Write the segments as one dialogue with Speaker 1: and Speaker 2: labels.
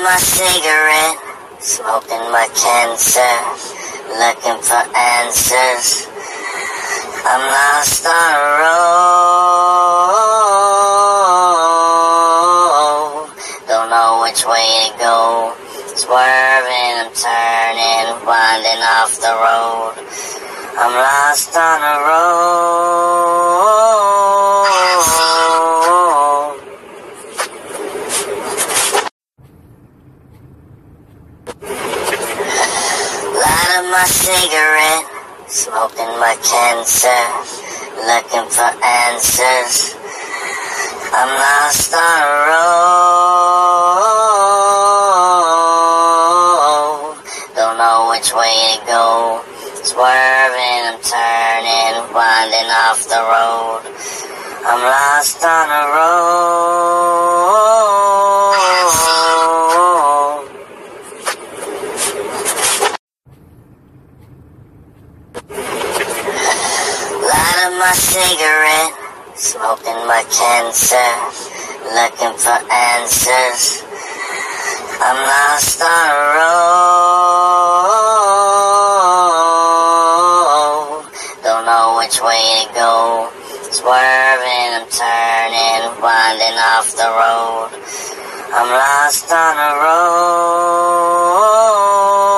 Speaker 1: my cigarette, smoking my cancer, looking for answers. I'm lost on a road, don't know which way to go. Swerving, I'm turning, winding off the road. I'm lost on a road. Lighting my cigarette, smoking my cancer, looking for answers. I'm lost on a road, don't know which way to go. Swerving, I'm turning, winding off the road. I'm lost on a road. Lighting my cigarette, smoking my cancer, looking for answers. I'm lost on a road, don't know which way to go. Swerving, I'm turning, winding off the road. I'm lost on a road.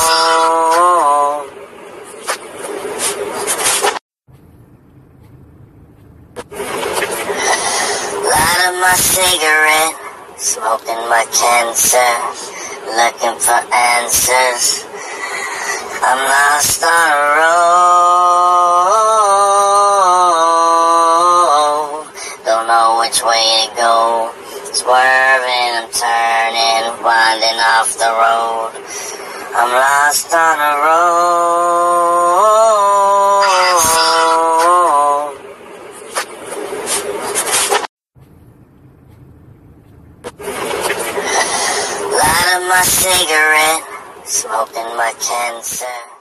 Speaker 1: Lighting my cigarette, smoking my cancer, looking for answers. I'm lost on a road, don't know which way to go. Swerving, I'm turning, winding off the road. I'm lost on a road. Lighting my cigarette, smoking my cancer.